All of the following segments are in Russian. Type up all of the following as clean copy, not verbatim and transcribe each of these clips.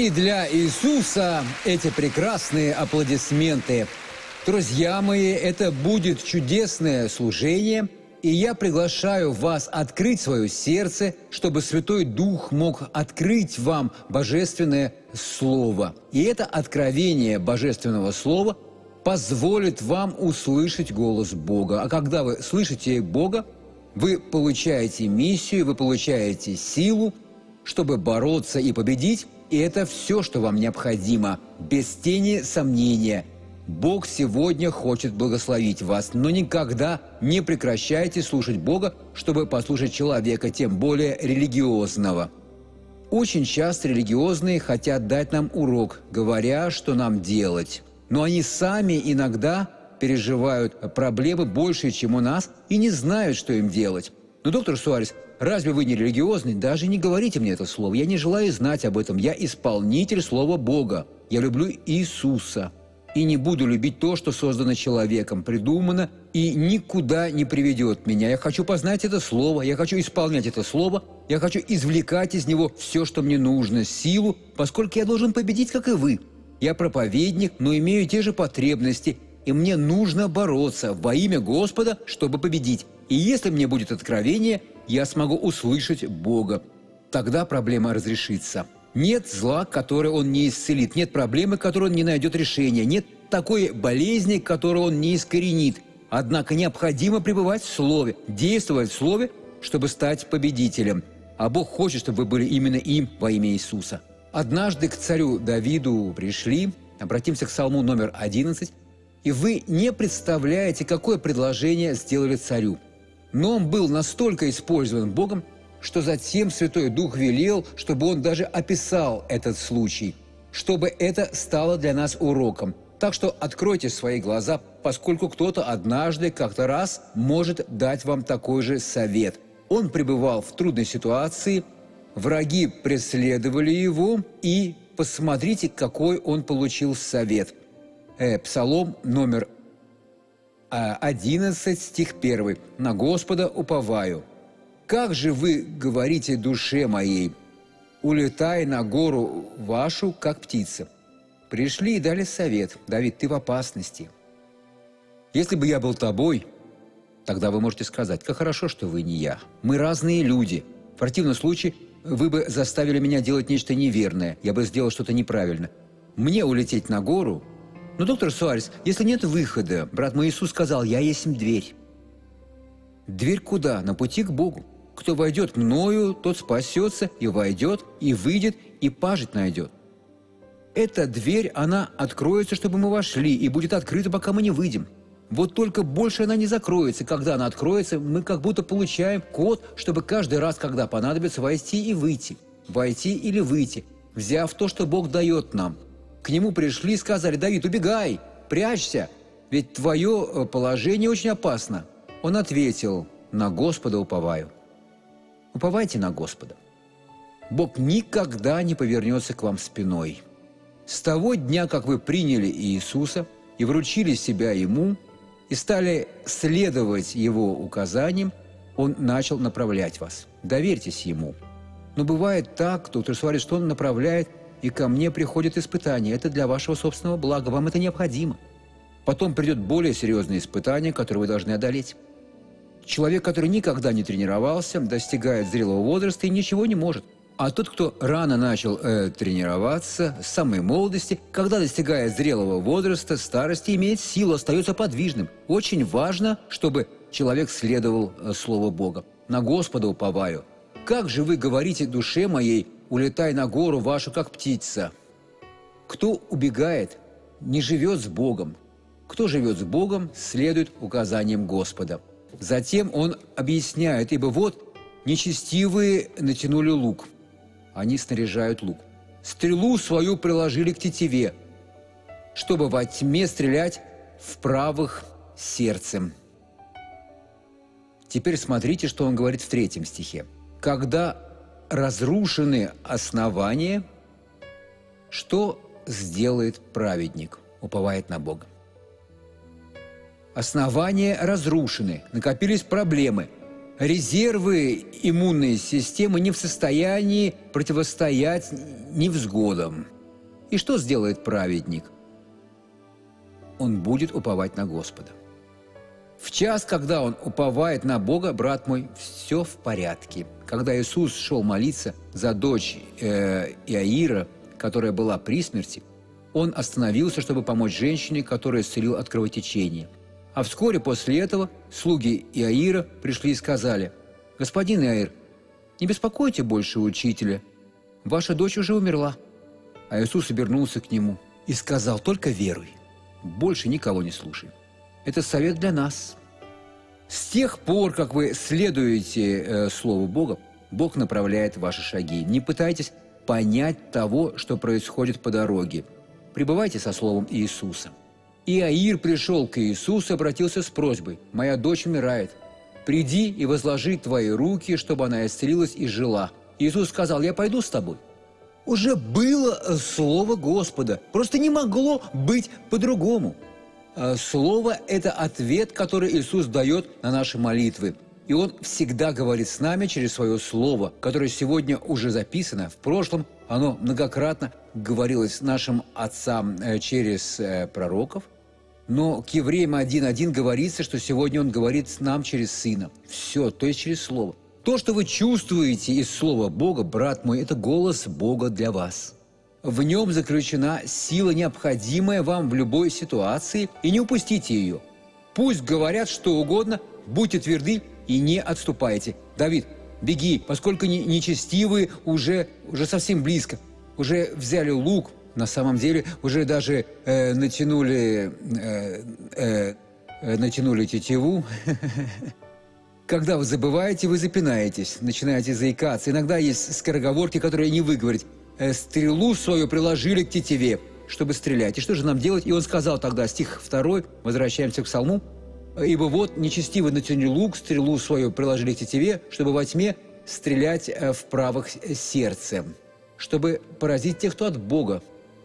И для Иисуса эти прекрасные аплодисменты. Друзья мои, это будет чудесное служение, и я приглашаю вас открыть свое сердце, чтобы Святой Дух мог открыть вам Божественное Слово. И это откровение Божественного Слова позволит вам услышать голос Бога. А когда вы слышите Бога, вы получаете миссию, вы получаете силу, чтобы бороться и победить, и это все, что вам необходимо, без тени сомнения. Бог сегодня хочет благословить вас, но никогда не прекращайте слушать Бога, чтобы послушать человека, тем более религиозного. Очень часто религиозные хотят дать нам урок, говоря, что нам делать. Но они сами иногда переживают проблемы больше, чем у нас, и не знают, что им делать. Но, доктор Суарес, разве вы не религиозный? Даже не говорите мне это слово. Я не желаю знать об этом. Я исполнитель Слова Бога. Я люблю Иисуса. И не буду любить то, что создано человеком, придумано и никуда не приведет меня. Я хочу познать это Слово, я хочу исполнять это Слово, я хочу извлекать из него все, что мне нужно, силу, поскольку я должен победить, как и вы. Я проповедник, но имею те же потребности, и мне нужно бороться во имя Господа, чтобы победить. И если мне будет откровение, я смогу услышать Бога. Тогда проблема разрешится. Нет зла, которое Он не исцелит, нет проблемы, которой Он не найдет решения, нет такой болезни, которую Он не искоренит. Однако необходимо пребывать в Слове, действовать в Слове, чтобы стать победителем. А Бог хочет, чтобы вы были именно им во имя Иисуса. Однажды к царю Давиду пришли, обратимся к Псалму номер 11, и вы не представляете, какое предложение сделали царю. Но он был настолько использован Богом, что затем Святой Дух велел, чтобы он даже описал этот случай, чтобы это стало для нас уроком. Так что откройте свои глаза, поскольку кто-то однажды, как-то раз, может дать вам такой же совет. Он пребывал в трудной ситуации, враги преследовали его, и посмотрите, какой он получил совет. Псалом номер 11, стих 1. «На Господа уповаю. Как же вы говорите душе моей, улетай на гору вашу, как птица». Пришли и дали совет: «Давид, ты в опасности. Если бы я был тобой, тогда вы можете сказать: как хорошо, что вы не я. Мы разные люди. В противном случае вы бы заставили меня делать нечто неверное, я бы сделал что-то неправильно. Мне улететь на гору? Но, доктор Суарес, если нет выхода, брат мой Иисус сказал: я есть дверь». Дверь куда? На пути к Богу. Кто войдет мною, тот спасется, и войдет, и выйдет, и пажить найдет. Эта дверь, она откроется, чтобы мы вошли, и будет открыта, пока мы не выйдем. Вот только больше она не закроется. Когда она откроется, мы как будто получаем код, чтобы каждый раз, когда понадобится, войти и выйти. Войти или выйти, взяв то, что Бог дает нам. К нему пришли и сказали: «Давид, убегай, прячься, ведь твое положение очень опасно». Он ответил: «На Господа уповаю». Уповайте на Господа. Бог никогда не повернется к вам спиной. С того дня, как вы приняли Иисуса и вручили себя Ему, и стали следовать Его указаниям, Он начал направлять вас. Доверьтесь Ему. Но бывает так, доктор Суарес, что Он направляет, и ко мне приходят испытания. Это для вашего собственного блага, вам это необходимо. Потом придет более серьезное испытание, которое вы должны одолеть. Человек, который никогда не тренировался, достигает зрелого возраста и ничего не может. А тот, кто рано начал тренироваться, с самой молодости, когда достигает зрелого возраста, старости, имеет силу, остается подвижным. Очень важно, чтобы человек следовал Слову Бога. «На Господа уповаю. Как же вы говорите душе моей, улетай на гору вашу, как птица». Кто убегает, не живет с Богом. Кто живет с Богом, следует указаниям Господа. Затем он объясняет: «Ибо вот нечестивые натянули лук». Они снаряжают лук. «Стрелу свою приложили к тетиве, чтобы во тьме стрелять в правых сердцем». Теперь смотрите, что он говорит в 3 стихе. «Когда разрушены основания, что сделает праведник?» Уповает на Бога. Основания разрушены, накопились проблемы. Резервы иммунной системы не в состоянии противостоять невзгодам. И что сделает праведник? Он будет уповать на Господа. В час, когда он уповает на Бога, брат мой, все в порядке. Когда Иисус шел молиться за дочь Иаира, которая была при смерти, он остановился, чтобы помочь женщине, которая исцелил от кровотечения. А вскоре после этого слуги Иаира пришли и сказали: «Господин Иаир, не беспокойте больше учителя, ваша дочь уже умерла». А Иисус обернулся к нему и сказал: «Только веруй, больше никого не слушай». Это совет для нас. С тех пор, как вы следуете Слову Бога, Бог направляет ваши шаги. Не пытайтесь понять того, что происходит по дороге. Пребывайте со Словом Иисуса. Иаир пришел к Иисусу и обратился с просьбой: «Моя дочь умирает. Приди и возложи твои руки, чтобы она исцелилась и жила». Иисус сказал: «Я пойду с тобой». Уже было Слово Господа. Просто не могло быть по-другому. Слово – это ответ, который Иисус дает на наши молитвы. И Он всегда говорит с нами через Свое Слово, которое сегодня уже записано. В прошлом оно многократно говорилось нашим отцам через пророков. Но к Евреям 1:1 говорится, что сегодня Он говорит с нам через Сына. Все, то есть через Слово. То, что вы чувствуете из Слова Бога, брат мой, это голос Бога для вас. В нем заключена сила, необходимая вам в любой ситуации, и не упустите ее. Пусть говорят что угодно, будьте тверды и не отступайте. Давид, беги, поскольку нечестивые уже совсем близко. Уже взяли лук, на самом деле уже даже натянули тетиву. Когда вы забываете, вы запинаетесь, начинаете заикаться. Иногда есть скороговорки, которые не выговорить. «Стрелу свою приложили к тетиве, чтобы стрелять». И что же нам делать? И он сказал тогда, стих 2, возвращаемся к Псалму: «Ибо вот нечестивые натянули лук, стрелу свою приложили к тетиве, чтобы во тьме стрелять в правых сердце, чтобы поразить тех, кто от Бога».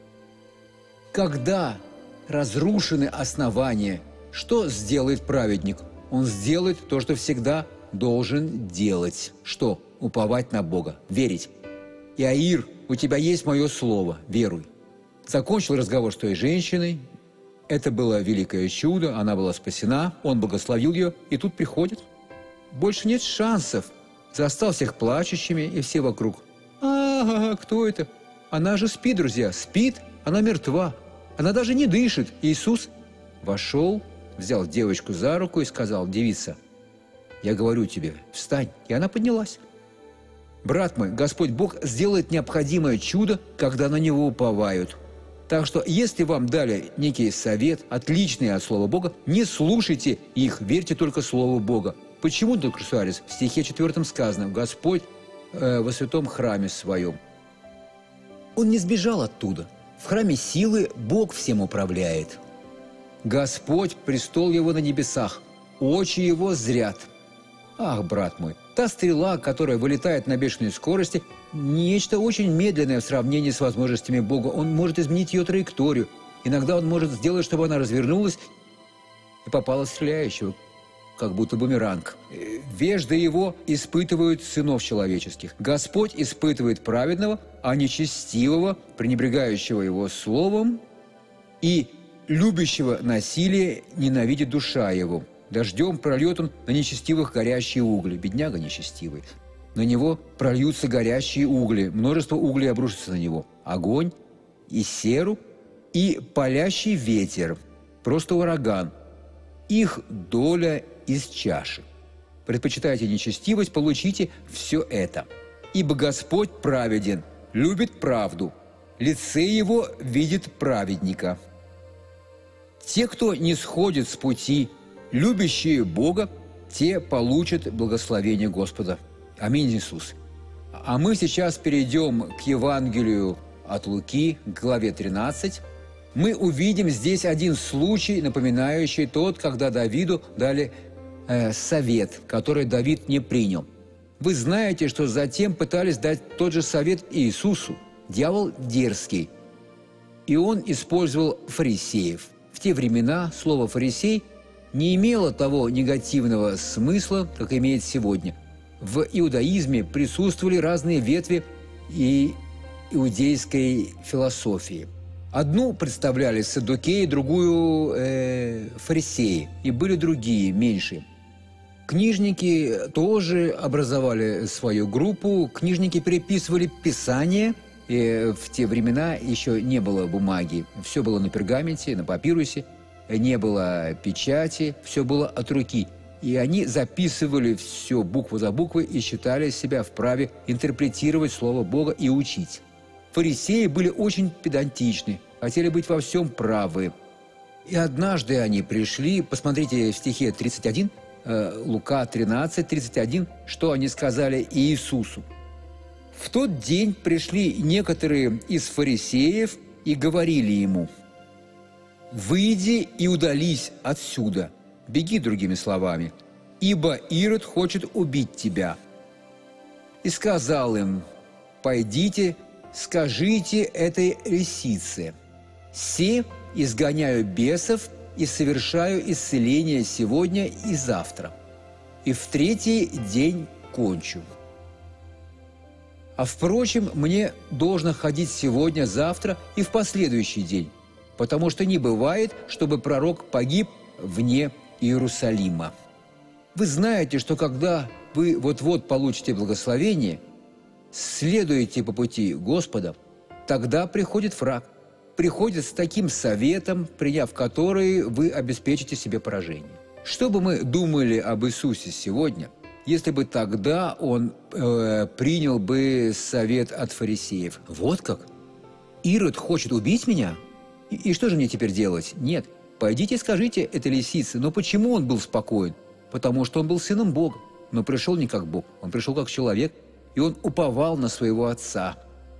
Когда разрушены основания, что сделает праведник? Он сделает то, что всегда должен делать. Что? Уповать на Бога, верить. «Иаир, у тебя есть мое слово, веруй». Закончил разговор с той женщиной. Это было великое чудо, она была спасена, он благословил ее, и тут приходит. Больше нет шансов. Застал всех плачущими, и все вокруг: кто это? Она же спит, друзья, спит, она мертва, она даже не дышит. Иисус вошел, взял девочку за руку и сказал: «Девица, я говорю тебе, встань». И она поднялась. Брат мой, Господь Бог сделает необходимое чудо, когда на Него уповают. Так что, если вам дали некий совет, отличный от Слова Бога, не слушайте их, верьте только Слову Бога. Почему, доктор Суарес? В стихе 4 сказано: «Господь во святом храме Своем». Он не сбежал оттуда. В храме силы Бог всем управляет. Господь, престол Его на небесах, очи Его зрят. Ах, брат мой, та стрела, которая вылетает на бешеной скорости, нечто очень медленное в сравнении с возможностями Бога. Он может изменить ее траекторию. Иногда Он может сделать, чтобы она развернулась и попала в стреляющего, как будто бумеранг. Вежды Его испытывают сынов человеческих. Господь испытывает праведного, а нечестивого, пренебрегающего Его словом, и любящего насилие ненавидит душа его. Дождем прольет он на нечестивых горящие угли». Бедняга нечестивый. На него прольются горящие угли, множество углей обрушится на него. Огонь и серу, и палящий ветер, просто ураган. Их доля из чаши. Предпочитайте нечестивость, получите все это. Ибо Господь праведен, любит правду, лице Его видит праведника. Те, кто не сходит с пути, любящие Бога, те получат благословение Господа. Аминь, Иисус. А мы сейчас перейдем к Евангелию от Луки, к главе 13. Мы увидим здесь один случай, напоминающий тот, когда Давиду дали совет, который Давид не принял. Вы знаете, что затем пытались дать тот же совет Иисусу. Дьявол дерзкий. И он использовал фарисеев. В те времена слово «фарисей» не имело того негативного смысла, как имеет сегодня. В иудаизме присутствовали разные ветви, и иудейской философии. Одну представляли саддукеи, другую фарисеи, и были другие, меньшие. Книжники тоже образовали свою группу, книжники переписывали Писание, и в те времена еще не было бумаги, все было на пергаменте, на папирусе, не было печати, все было от руки. И они записывали все букву за буквой и считали себя вправе интерпретировать Слово Бога и учить. Фарисеи были очень педантичны, хотели быть во всем правы. И однажды они пришли, посмотрите в стихе 31, Лука 13, 31, что они сказали Иисусу. «В тот день пришли некоторые из фарисеев и говорили ему: „Выйди и удались отсюда, беги, другими словами, ибо Ирод хочет убить тебя“. И сказал им: „Пойдите, скажите этой лисице: се изгоняю бесов и совершаю исцеление сегодня и завтра, и в третий день кончу. А впрочем, мне должно ходить сегодня, завтра и в последующий день, потому что не бывает, чтобы пророк погиб вне Иерусалима. Вы знаете, что когда вы вот-вот получите благословение, следуете по пути Господа, тогда приходит враг, приходит с таким советом, приняв который вы обеспечите себе поражение. Что бы мы думали об Иисусе сегодня, если бы тогда Он принял бы совет от фарисеев? Вот как? Ирод хочет убить меня? И что же мне теперь делать? Нет, пойдите и скажите этой лисице. Но почему он был спокоен? Потому что он был сыном Бога, но пришел не как Бог, он пришел как человек, и он уповал на своего отца.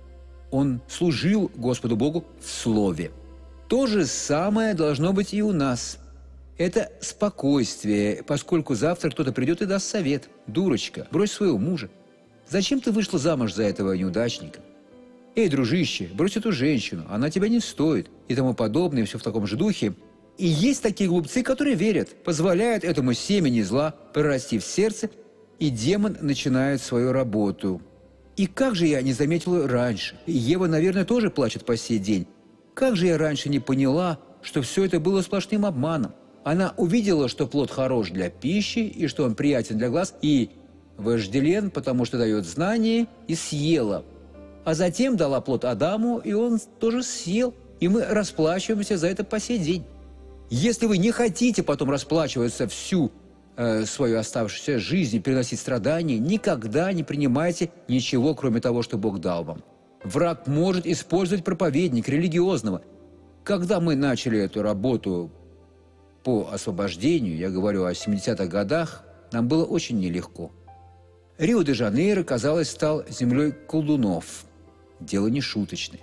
Он служил Господу Богу в Слове. То же самое должно быть и у нас. Это спокойствие, поскольку завтра кто-то придет и даст совет. Дурочка, брось своего мужа. Зачем ты вышла замуж за этого неудачника? Эй, дружище, брось эту женщину, она тебя не стоит. И тому подобное, и все в таком же духе. И есть такие глупцы, которые верят, позволяют этому семени зла прорасти в сердце, и демон начинает свою работу. И как же я не заметила раньше? И Ева, наверное, тоже плачет по сей день. Как же я раньше не поняла, что все это было сплошным обманом? Она увидела, что плод хорош для пищи, и что он приятен для глаз, и вожделен, потому что дает знание, и съела. А затем дала плод Адаму, и он тоже съел. И мы расплачиваемся за это по сей день. Если вы не хотите потом расплачиваться всю свою оставшуюся жизнь и переносить страдания, никогда не принимайте ничего, кроме того, что Бог дал вам. Враг может использовать проповедника религиозного. Когда мы начали эту работу по освобождению, я говорю о 70-х годах, нам было очень нелегко. Рио-де-Жанейро, казалось, стал землей колдунов. Дело не шуточное.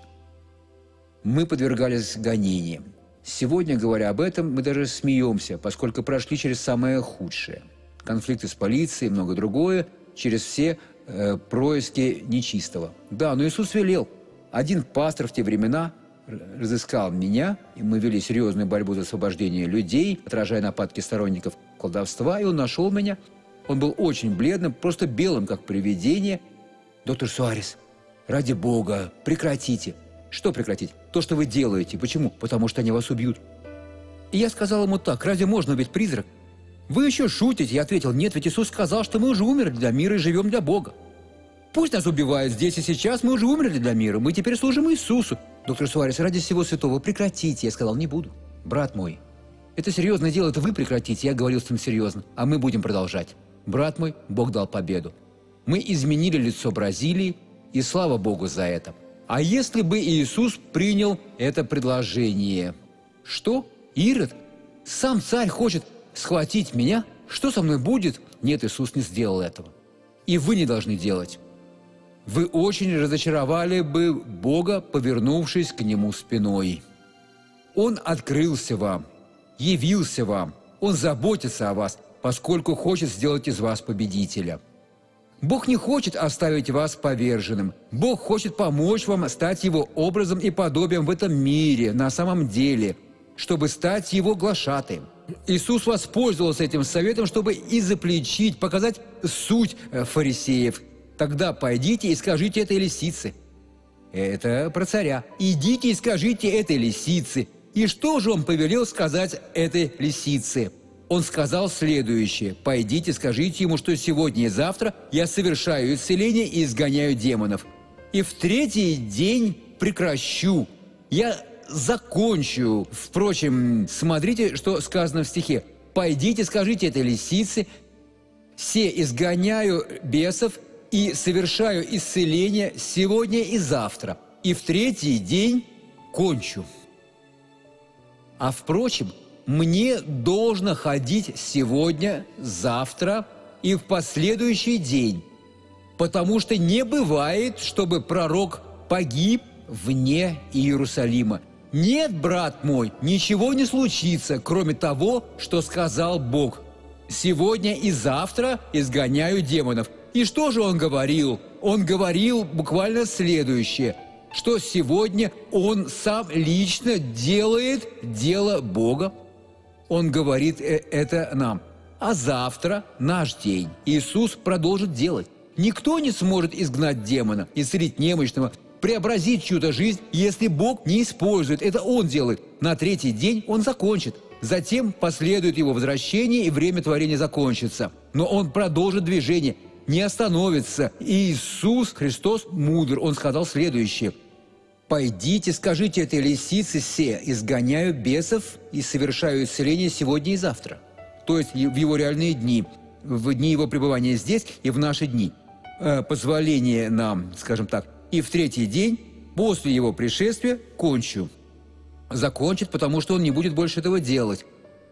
Мы подвергались гонениям. Сегодня, говоря об этом, мы даже смеемся, поскольку прошли через самое худшее. Конфликты с полицией и многое другое, через все происки нечистого. Да, но Иисус велел. Один пастор в те времена разыскал меня, и мы вели серьезную борьбу за освобождение людей, отражая нападки сторонников колдовства, и он нашел меня. Он был очень бледным, просто белым, как привидение. «Доктор Суарес, ради Бога, прекратите». Что прекратить? То, что вы делаете. Почему? Потому что они вас убьют. И я сказал ему так: разве можно убить призрак? Вы еще шутите? Я ответил: нет, ведь Иисус сказал, что мы уже умерли для мира и живем для Бога. Пусть нас убивают здесь и сейчас, мы уже умерли для мира, мы теперь служим Иисусу. Доктор Суарес, ради всего святого, прекратите. Я сказал: не буду. Брат мой, это серьезное дело, это вы прекратите. Я говорил с ним серьезно, а мы будем продолжать. Брат мой, Бог дал победу. Мы изменили лицо Бразилии, и слава Богу за это. А если бы Иисус принял это предложение? Что? Ирод? Сам царь хочет схватить меня? Что со мной будет? Нет, Иисус не сделал этого. И вы не должны делать. Вы очень разочаровали бы Бога, повернувшись к Нему спиной. Он открылся вам, явился вам, Он заботится о вас, поскольку хочет сделать из вас победителя. Бог не хочет оставить вас поверженным. Бог хочет помочь вам стать Его образом и подобием в этом мире, на самом деле, чтобы стать Его глашатаем. Иисус воспользовался этим советом, чтобы изобличить, показать суть фарисеев. Тогда пойдите и скажите этой лисице: Это про царя. «Идите и скажите этой лисице». И что же он повелел сказать этой лисице? Он сказал следующее: «Пойдите, скажите ему, что сегодня и завтра я совершаю исцеление и изгоняю демонов. И в третий день прекращу. Я закончу». Впрочем, смотрите, что сказано в стихе. «Пойдите, скажите этой лисице, се изгоняю бесов и совершаю исцеление сегодня и завтра, и в третий день кончу. А впрочем, мне должно ходить сегодня, завтра и в последующий день, потому что не бывает, чтобы пророк погиб вне Иерусалима. Нет, брат мой, ничего не случится, кроме того, что сказал Бог. Сегодня и завтра изгоняю демонов». И что же он говорил? Он говорил буквально следующее, что сегодня он сам лично делает дело Бога. Он говорит это нам. А завтра наш день. Иисус продолжит делать. Никто не сможет изгнать демона, исцелить немощного, преобразить чью-то жизнь, если Бог не использует. Это Он делает. На третий день Он закончит. Затем последует Его возвращение, и время творения закончится. Но Он продолжит движение, не остановится. Иисус Христос мудр. Он сказал следующее: «Пойдите, скажите этой лисице се, изгоняю бесов и совершаю исцеление сегодня и завтра». То есть в Его реальные дни, в дни Его пребывания здесь и в наши дни. Позволение нам, скажем так, и в третий день после Его пришествия кончу. Закончит, потому что Он не будет больше этого делать.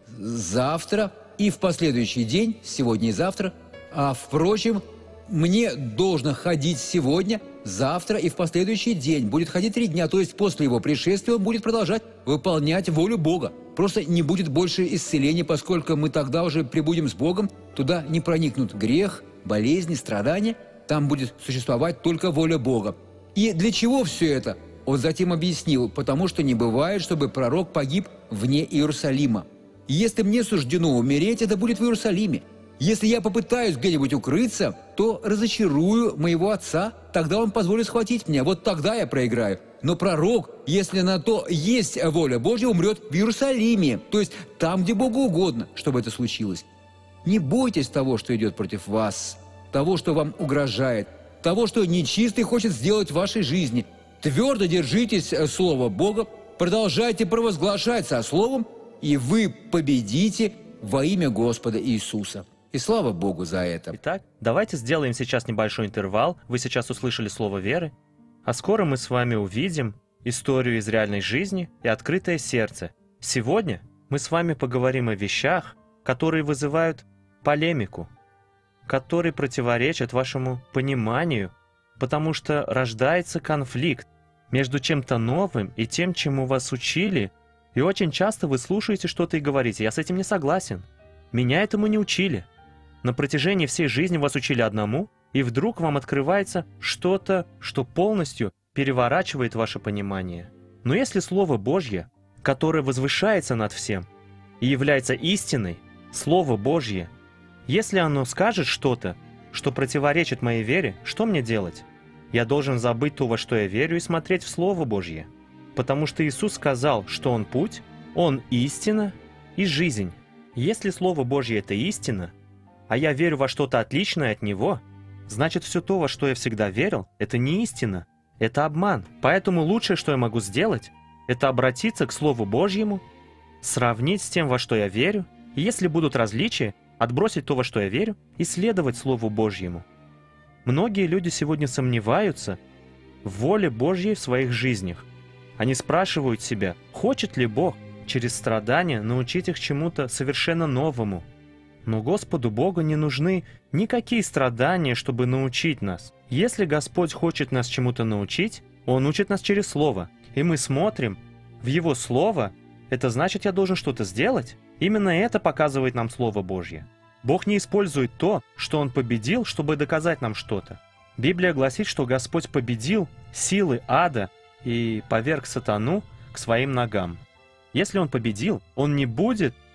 Завтра и в последующий день, сегодня и завтра. А впрочем, мне должно ходить сегодня, завтра и в последующий день. Будет ходить 3 дня, то есть после Его пришествия Он будет продолжать выполнять волю Бога. Просто не будет больше исцеления, поскольку мы тогда уже прибудем с Богом. Туда не проникнут грех, болезни, страдания. Там будет существовать только воля Бога. И для чего все это? Он затем объяснил: потому что не бывает, чтобы пророк погиб вне Иерусалима. Если мне суждено умереть, это будет в Иерусалиме. Если я попытаюсь где-нибудь укрыться, то разочарую моего отца, тогда он позволит схватить меня, вот тогда я проиграю. Но пророк, если на то есть воля Божья, умрет в Иерусалиме, то есть там, где Богу угодно, чтобы это случилось. Не бойтесь того, что идет против вас, того, что вам угрожает, того, что нечистый хочет сделать в вашей жизни. Твердо держитесь Слова Бога, продолжайте провозглашать со Словом, и вы победите во имя Господа Иисуса. И слава Богу за это. Итак, давайте сделаем сейчас небольшой интервал. Вы сейчас услышали слово веры. А скоро мы с вами увидим историю из реальной жизни и открытое сердце. Сегодня мы с вами поговорим о вещах, которые вызывают полемику, которые противоречат вашему пониманию, потому что рождается конфликт между чем-то новым и тем, чему вас учили. И очень часто вы слушаете что-то и говорите: «Я с этим не согласен. Меня этому не учили». На протяжении всей жизни вас учили одному, и вдруг вам открывается что-то, что полностью переворачивает ваше понимание. Но если Слово Божье, которое возвышается над всем и является истиной, Слово Божье, если оно скажет что-то, что противоречит моей вере, что мне делать? Я должен забыть то, во что я верю, и смотреть в Слово Божье. Потому что Иисус сказал, что Он путь, Он истина и жизнь. Если Слово Божье – это истина, а я верю во что-то отличное от Него, значит, все то, во что я всегда верил, это не истина, это обман. Поэтому лучшее, что я могу сделать, это обратиться к Слову Божьему, сравнить с тем, во что я верю, и если будут различия, отбросить то, во что я верю, и следовать Слову Божьему. Многие люди сегодня сомневаются в воле Божьей в своих жизнях. Они спрашивают себя, хочет ли Бог через страдания научить их чему-то совершенно новому. Но Господу Богу не нужны никакие страдания, чтобы научить нас. Если Господь хочет нас чему-то научить, Он учит нас через Слово. И мы смотрим в Его Слово, это значит, я должен что-то сделать. Именно это показывает нам Слово Божье. Бог не использует то, что Он победил, чтобы доказать нам что-то. Библия гласит, что Господь победил силы ада и поверг сатану к своим ногам. Если Он победил, Он не будет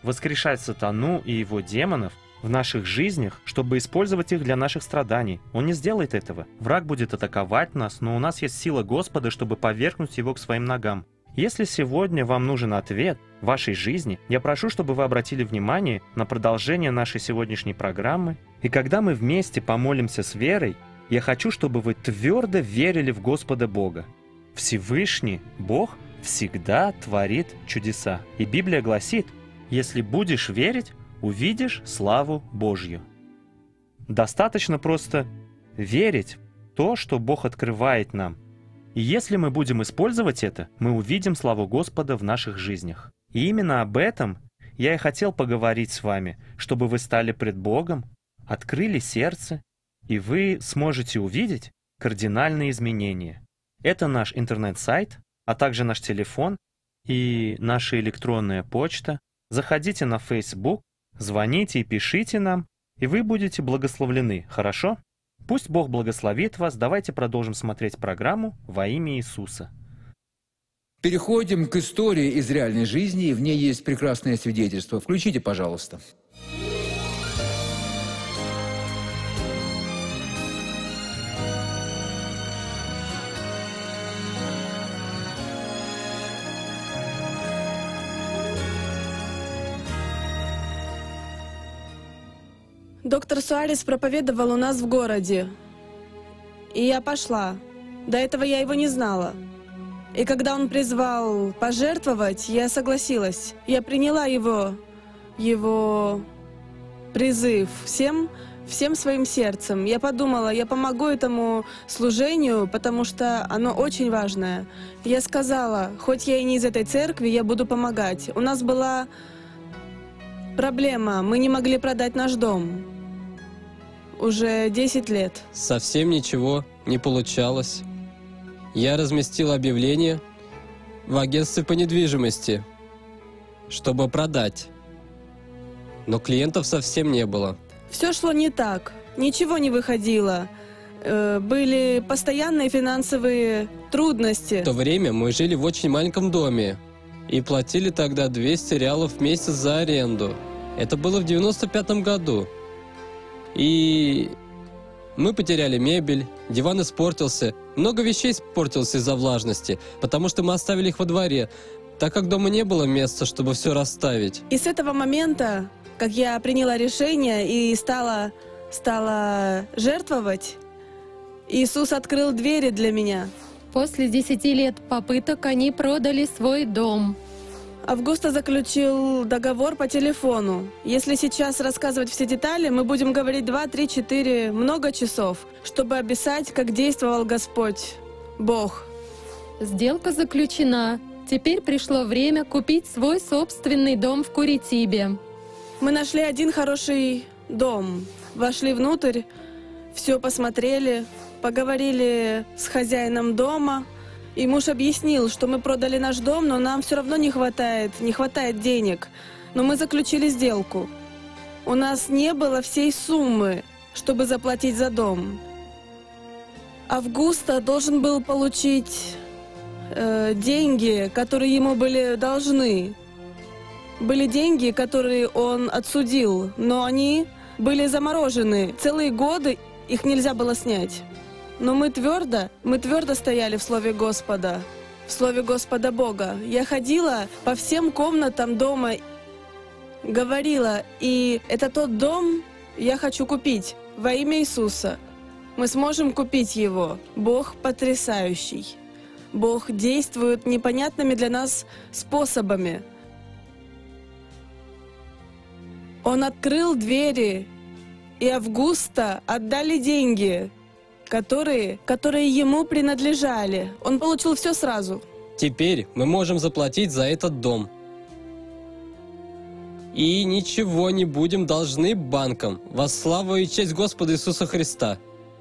воскрешать сатану и его демонов в наших жизнях, чтобы использовать их для наших страданий. Он не сделает этого. Враг будет атаковать нас, но у нас есть сила Господа, чтобы повергнуть его к своим ногам. Если сегодня вам нужен ответ в вашей жизни, я прошу, чтобы вы обратили внимание на продолжение нашей сегодняшней программы. И когда мы вместе помолимся с верой, я хочу, чтобы вы твердо верили в Господа Бога. Всевышний Бог всегда творит чудеса. И Библия гласит: если будешь верить, увидишь славу Божью. Достаточно просто верить в то, что Бог открывает нам. И если мы будем использовать это, мы увидим славу Господа в наших жизнях. И именно об этом я и хотел поговорить с вами, чтобы вы стали пред Богом, открыли сердце, и вы сможете увидеть кардинальные изменения. Это наш интернет-сайт, а также наш телефон и наша электронная почта. Заходите на Facebook, звоните и пишите нам, и вы будете благословлены, хорошо? Пусть Бог благословит вас. Давайте продолжим смотреть программу «Во имя Иисуса». Переходим к истории из реальной жизни, и в ней есть прекрасное свидетельство. Включите, пожалуйста. Доктор Суарес проповедовал у нас в городе, и я пошла. До этого я его не знала. И когда он призвал пожертвовать, я согласилась. Я приняла его призыв всем своим сердцем. Я подумала, я помогу этому служению, потому что оно очень важное. Я сказала, хоть я и не из этой церкви, я буду помогать. У нас была проблема, мы не могли продать наш дом. Уже 10 лет. Совсем ничего не получалось. Я разместил объявление в агентстве по недвижимости, чтобы продать. Но клиентов совсем не было. Все шло не так. Ничего не выходило. Были постоянные финансовые трудности. В то время мы жили в очень маленьком доме и платили тогда 200 реалов в месяц за аренду. Это было в 95-м году. И мы потеряли мебель, диван испортился, много вещей испортилось из-за влажности, потому что мы оставили их во дворе, так как дома не было места, чтобы все расставить. И с этого момента, как я приняла решение и стала жертвовать, Иисус открыл двери для меня. После 10 лет попыток они продали свой дом. Августа заключил договор по телефону. Если сейчас рассказывать все детали, мы будем говорить 2, 3, 4, много часов, чтобы описать, как действовал Господь, Бог. Сделка заключена. Теперь пришло время купить свой собственный дом в Куритибе. Мы нашли один хороший дом. Вошли внутрь, все посмотрели, поговорили с хозяином дома. И муж объяснил, что мы продали наш дом, но нам все равно не хватает денег. Но мы заключили сделку. У нас не было всей суммы, чтобы заплатить за дом. Августа должен был получить деньги, которые ему были должны. Были деньги, которые он отсудил, но они были заморожены. Целые годы их нельзя было снять. Но мы твердо стояли в Слове Господа, в Слове Господа Бога. Я ходила по всем комнатам дома, говорила, и это тот дом я хочу купить во имя Иисуса. Мы сможем купить его. Бог потрясающий. Бог действует непонятными для нас способами. Он открыл двери, и Августа отдали деньги, которые ему принадлежали. Он получил все сразу. Теперь мы можем заплатить за этот дом. И ничего не будем должны банкам во славу и честь Господа Иисуса Христа.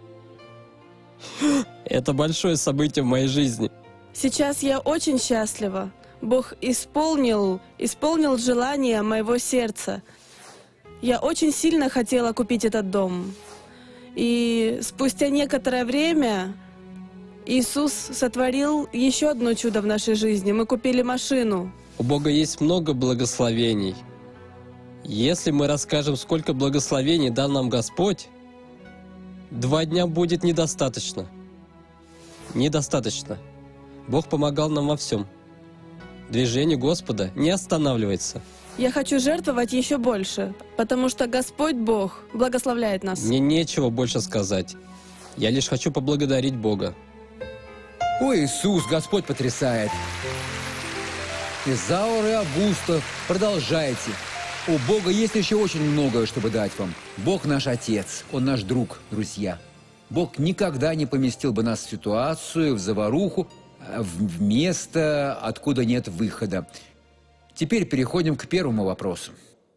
Это большое событие в моей жизни. Сейчас я очень счастлива. Бог исполнил желание моего сердца. Я очень сильно хотела купить этот дом. И спустя некоторое время Иисус сотворил еще одно чудо в нашей жизни. Мы купили машину. У Бога есть много благословений. Если мы расскажем, сколько благословений дал нам Господь, 2 дня будет недостаточно. Недостаточно. Бог помогал нам во всем. Движение Господа не останавливается. Я хочу жертвовать еще больше, потому что Господь Бог благословляет нас. Мне нечего больше сказать. Я лишь хочу поблагодарить Бога. О, Иисус, Господь потрясает! Изаур и Августа, продолжайте. У Бога есть еще очень многое, чтобы дать вам. Бог наш Отец, Он наш друг, друзья. Бог никогда не поместил бы нас в ситуацию, в заваруху, в место, откуда нет выхода. Теперь переходим к первому вопросу.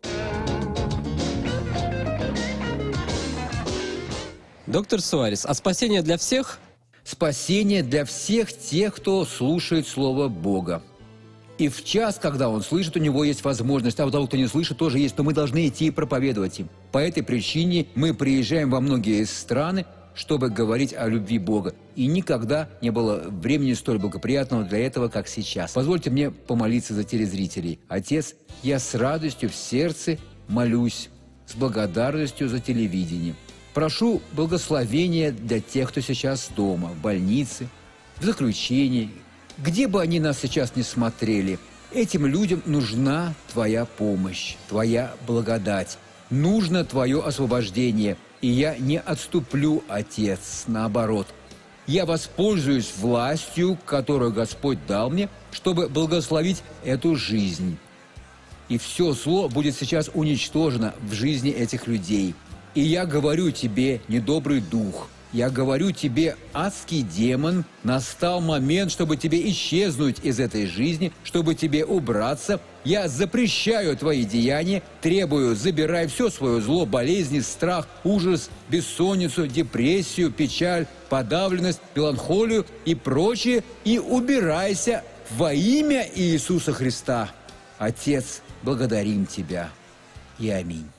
Доктор Суарес, а спасение для всех? Спасение для всех тех, кто слушает Слово Бога. И в час, когда он слышит, у него есть возможность, а у того, кто не слышит, тоже есть, но мы должны идти и проповедовать им. По этой причине мы приезжаем во многие страны, чтобы говорить о любви Бога. И никогда не было времени столь благоприятного для этого, как сейчас. Позвольте мне помолиться за телезрителей. Отец, я с радостью в сердце молюсь, с благодарностью за телевидение. Прошу благословения для тех, кто сейчас дома, в больнице, в заключении, где бы они нас сейчас не смотрели. Этим людям нужна Твоя помощь, Твоя благодать. Нужно Твое освобождение. И я не отступлю, Отец, наоборот. Я воспользуюсь властью, которую Господь дал мне, чтобы благословить эту жизнь. И все зло будет сейчас уничтожено в жизни этих людей. И я говорю тебе, недобрый дух, я говорю тебе, адский демон, настал момент, чтобы тебе исчезнуть из этой жизни, чтобы тебе убраться. Я запрещаю твои деяния, требую, забирай все свое зло, болезни, страх, ужас, бессонницу, депрессию, печаль, подавленность, меланхолию и прочее, и убирайся во имя Иисуса Христа. Отец, благодарим Тебя и аминь.